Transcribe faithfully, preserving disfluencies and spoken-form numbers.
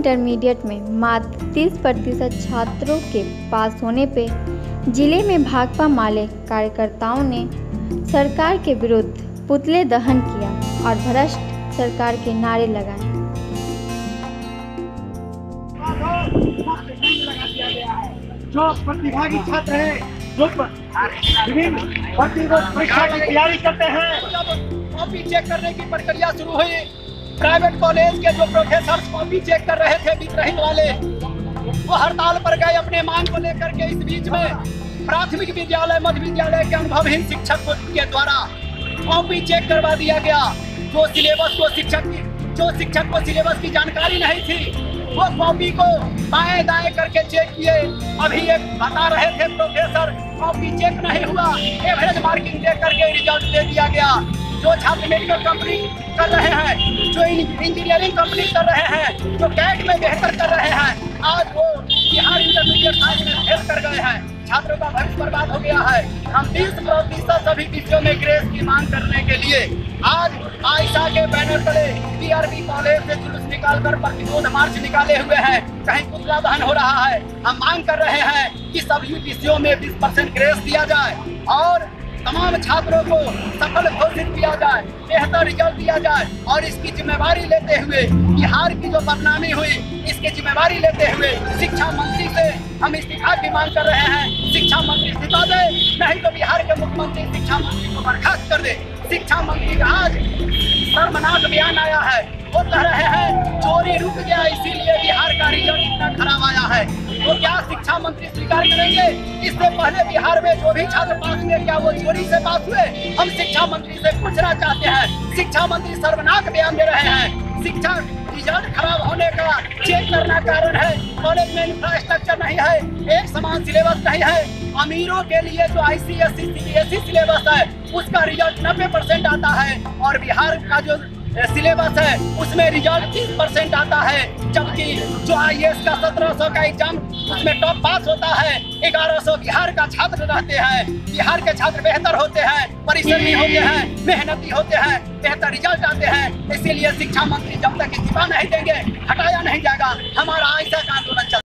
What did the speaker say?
Intermediate में मात्र तीस प्रतिशत छात्रों के पास होने पे जिले में भाकपा माले कार्यकर्ताओं ने सरकार के विरुद्ध पुतले दहन किया और भ्रष्ट सरकार के नारे लगाए। जो प्रतिभागी छात्र हैं, जो विभिन्न परीक्षा की तैयारी करते हैं, कॉपी चेक करने की प्रक्रिया शुरू हुई। प्राइवेट कॉलेज के जो प्रोफेसर कॉपी चेक कर रहे थे वित्रहीन वाले, वो हड़ताल पर गए अपने मांग को लेकर के। इस बीच में प्राथमिक विद्यालय मध्य विद्यालय के अनुभवहीन शिक्षक के द्वारा कॉपी चेक करवा दिया गया। जो सिलेबस को शिक्षक की जो शिक्षक को सिलेबस की जानकारी नहीं थी, वो कॉपी को बाएं दाएं करके चेक किए। अभी एक बता रहे थे प्रोफेसर, कॉपी चेक नहीं हुआ, एवरेज मार्किंग दे करके रिजल्ट दे दिया गया। जो छात्र मेडिकल कंपनी कर रहे हैं, जो इंजीनियरिंग कंपनी कर रहे हैं, जो कैट में बेहतर कर रहे हैं, आज वो बिहार इंटरमीडिएट साइंस में फेल कर गए हैं। छात्रों का भविष्य बर्बाद हो गया है। हम बीस प्रतिशत सभी विषयों में ग्रेस की मांग करने के लिए आज आयशा के बैनर तले पीआरबी कॉलेज से जुलूस निकालकर प्रतिरोध मार्च निकाले हुए हैं। कहीं पुतला दहन हो रहा है। हम मांग कर रहे हैं कि सभी विषयों में बीस परसेंट ग्रेस दिया जाए और तमाम छात्रों को सफल घोषित किया जाए, बेहतर रिजल्ट दिया जाए और इसकी जिम्मेवारी लेते हुए बिहार की जो बदनामी हुई, इसकी जिम्मेवारी लेते हुए शिक्षा मंत्री से हम इस्तीफा की मांग कर रहे हैं। शिक्षा मंत्री इस्तीफा दे, नहीं तो बिहार के मुख्यमंत्री शिक्षा मंत्री को बर्खास्त कर दे। शिक्षा मंत्री का आज शर्मनाक बयान आया है। वो कह रहे हैं चोरी रुक गया, इसीलिए बिहार का रिजल्ट इतना खराब आया है। तो क्या शिक्षा मंत्री स्वीकार करेंगे? इससे पहले बिहार में जो भी छात्र पास हुए, क्या वो चोरी से पास हुए? हम शिक्षा मंत्री से पूछना चाहते हैं। शिक्षा मंत्री शर्मनाक बयान दे रहे हैं। शिक्षा रिजल्ट खराब होने का चेक करना कारण है, कॉलेज में इंफ्रास्ट्रक्चर नहीं है, एक समान सिलेबस नहीं है। अमीरों के लिए जो आईसीएसई सीबीएसई सिलेबस है, उसका रिजल्ट नब्बे परसेंट आता है और बिहार का जो सिलेबस है उसमें रिजल्ट तीस परसेंट आता है। जबकि जो आईएएस का सत्रह सौ का एग्जाम, उसमें टॉप पास होता है। ग्यारह सौ बिहार का छात्र रहते हैं। बिहार के छात्र बेहतर होते हैं, परिश्रमी होते हैं, मेहनती होते हैं, बेहतर रिजल्ट आते हैं। इसीलिए शिक्षा मंत्री जब तक इस्तीफा नहीं देंगे, हटाया नहीं जाएगा, हमारा ऐसा आंदोलन चल